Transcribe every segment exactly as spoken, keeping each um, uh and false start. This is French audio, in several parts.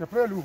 Tu es prêt, Lou?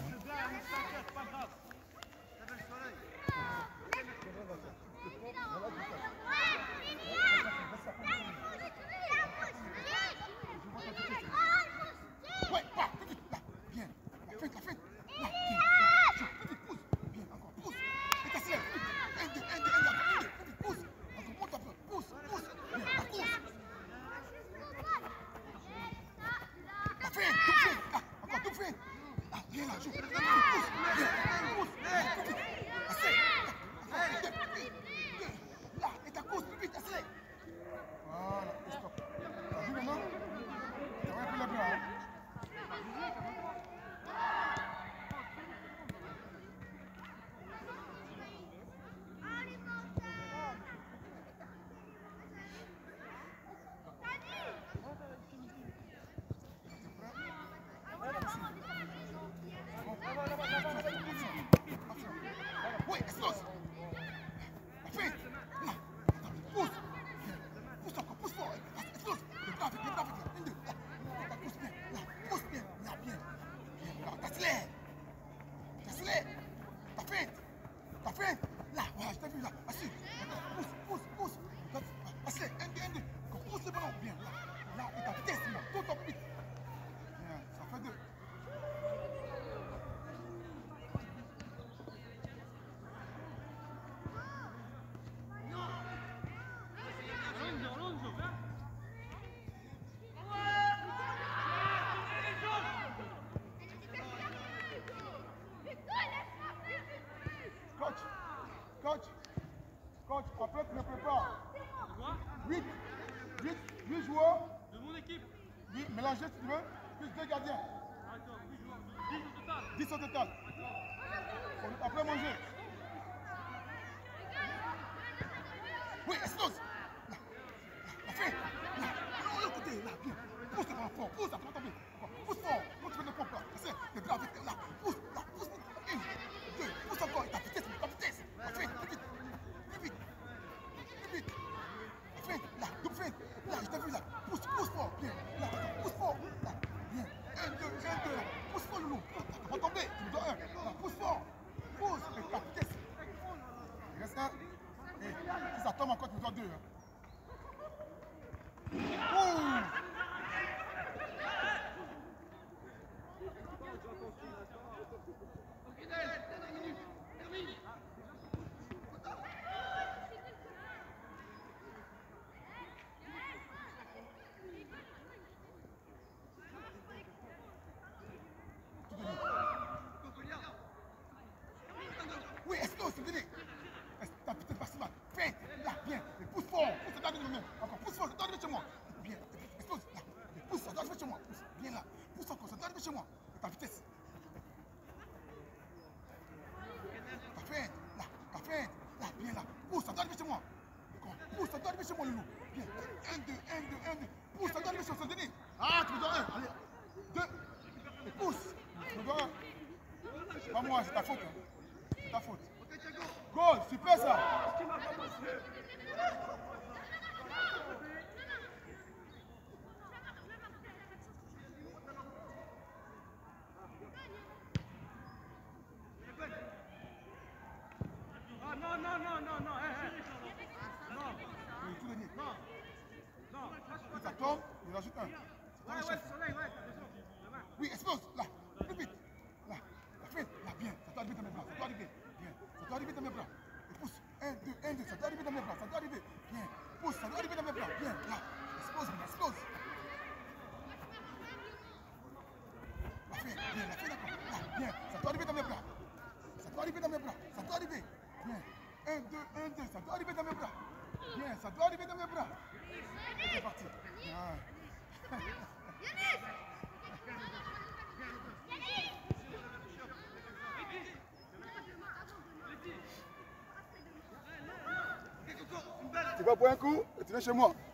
Coach, coach, après tu me prépares. huit, huit, huit joueurs. De mon équipe. Oui, mélangez si tu veux, plus deux gardiens. D'accord, huit joueurs, dix au total. dix au total. Après manger. Oui, explose. Là, là, fais. Là, non, l'autre côté, là, bien. Pousse devant fort, pousse, après tomber. Pousse fort, quand tu fais le pompe là. C'est, t'es grave, là, pousse, là, pousse. Une, deux, pousse encore, et ta vitesse, ta vitesse. Là, fais, plus vite, plus vite, plus vite. Fais, là, double fais. Là, je t'ai vu là. Pousse, pousse fort, bien. Là, pousse fort, là, bien. Un, deux, un, deux, là. Pousse fort, loulou. T'as pas tombé, tu me dois un. Là, pousse fort, pousse, et ta vitesse. Il reste un. Et si ça tombe encore, tu me dois deux. Hein. Ouh! Oui, explose, c'est fini. T'as peut-être pas si mal. Fais, là, bien. Et pousse fort. Pousse, ça doit arriver de même. Encore, pousse fort, ça doit arriver chez moi. Bien, explose, là. Pousse, ça doit arriver chez moi. Pousse, bien là. Pousse encore, ça doit arriver chez moi. Et ta vitesse. T'as fait, là, t'as fait, là, bien là. Pousse, ça doit arriver chez moi. Encore, pousse, ça doit arriver chez moi, Loulou. Bien, un, deux, un, deux, un, deux. Pousse, ça doit arriver chez Saint-Denis. Ah, tu me dois un. Allez, deux. Et pousse. Tu me dois un. Pas moi, c'est ta faute. Hein. C'est ta faute. Goal, super ça. Ah non, non, non, non, non, hé, hé. Non. Oui, tout gagné. Non. Non. Si ça tombe, il rajoute un. Ouais, ouais, soleil, ouais, attention. Oui, explose, là, plus vite. Là, la fête, là, bien. Ça doit arriver dans mes bras, ça doit arriver. Bien. Ça doit arriver dans mes bras. Et pousse. Un, deux, un, deux, ça doit arriver dans mes bras, ça doit arriver. Bien. Pousse, ça doit arriver dans mes bras. Bien, là. Explose, explose. La fête, bien, la fête, d'accord. Là, bien. Ça doit arriver dans mes bras. Ça doit arriver dans mes bras. Ça doit arriver. Bien. Un, deux, un, deux, ça doit arriver dans mes bras. Bien, ça doit arriver dans mes bras. Et c'est parti. Bien. Tu vas boire un coup et tu viens chez moi.